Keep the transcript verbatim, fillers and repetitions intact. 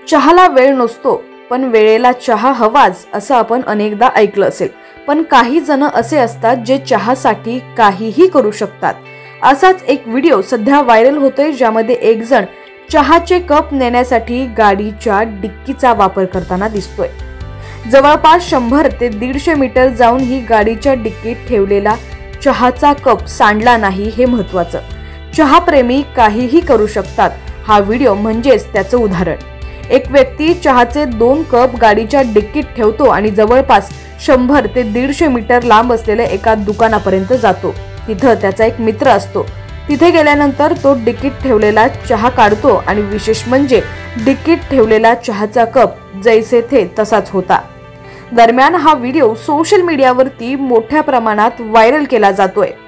चहाला वेळ नसतो पण वेळेला चहा हवाच असं आपण अनेकदा ऐकलं असेल। पण काही जण असे असतात जे चहासाठी काहीही करू शकतात। असाच एक व्हिडिओ सध्या व्हायरल होतोय, ज्यामध्ये एक जण चहाचे कप नेण्यासाठी गाडीच्या डिक्कीचा वापर करताना दिसतोय। जवळपास शंभर ते दीडशे मीटर जाऊन ही गाडीच्या डिक्कीत ठेवलेला चहाचा कप सांडला नाही हे महत्त्वाचं। चहाप्रेमी काहीही करू शकतात, हा व्हिडिओ म्हणजेच त्याचं उदाहरण। एक व्यक्ती चहाचे दोन कप गाडीच्या डिक्कीत ठेवतो आणि जवळपास शंभर ते दीडशे मीटर लांब असलेल्या एका दुकानापर्यंत जातो। तिथं त्याचा एक मित्र असतो। तिथे गेल्यानंतर तो डिक्कीत ठेवलेला चहा काढतो आणि विशेष म्हणजे डिक्कीत ठेवलेला चहाचा कप जैसे थे तसाच होता। दरम्यान हा व्हिडिओ सोशल मीडियावरती मोठ्या प्रमाणात व्हायरल केला जातोय।